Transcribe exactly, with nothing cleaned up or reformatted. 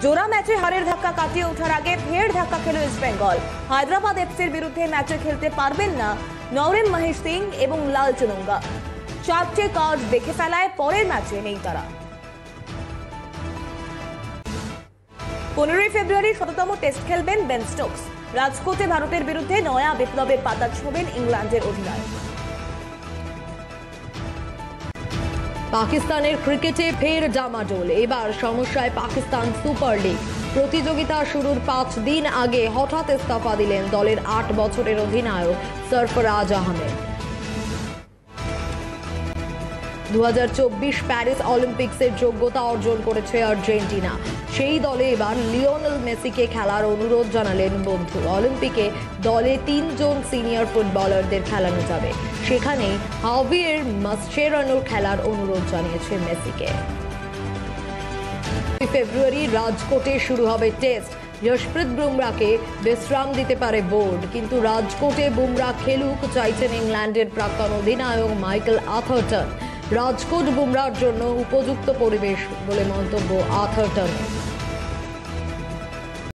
জোড়া ম্যাচে হারের ধাক্কা কাটিয়ে ওঠার আগে ফের ধাক্কা খেল ইস্ট বেঙ্গল। হায়দ্রাবাদ এফসির বিরুদ্ধে ম্যাচে খেলতে পারবেন না নওরেম মহেশ সিং এবং লাল চুনঙ্গা। চারটে কার্ড দেখে ফেলায় পরের ম্যাচে নেই তারা। পনেরোই ফেব্রুয়ারি শততম টেস্ট খেলবেন বেন স্টোকস। রাজকোটে ভারতের বিরুদ্ধে নয়া বিপ্লবের পাতা ছোঁবেন ইংল্যান্ডের অধিনায়ক। পাকিস্তানের ক্রিকেটে ফের ডামাডোল। এবার সমস্যায় পাকিস্তান সুপার লিগ। প্রতিযোগিতা শুরুর পাঁচ দিন আগে হঠাৎ ইস্তফা দিলেন দলের আট বছরের অধিনায়ক সরফরাজ আহমেদ। দু হাজার চব্বিশ প্যারিস অলিম্পিক্সের যোগ্যতা অর্জন করেছে আর্জেন্টিনা। সেই দলে এবার লিওনেল মেসিকে খেলার অনুরোধ জানালেন বন্ধু। অলিম্পিকে দলে তিনজন সিনিয়র ফুটবলারদের খেলানো যাবে, সেখানে হাভিয়ের মাসচেরানোর খেলার অনুরোধ জানিয়েছে মেসিকে। ফেব্রুয়ারি রাজকোটে শুরু হবে টেস্ট। যশপ্রীত বুমরাকে বিশ্রাম দিতে পারে বোর্ড, কিন্তু রাজকোটে বুমরা খেলুক চাইছেন ইংল্যান্ডের প্রাক্তন অধিনায়ক মাইকেল আথারটন। রাজকোট বুমরার জন্য উপযুক্ত পরিবেশ বলে মন্তব্য আথারটনের।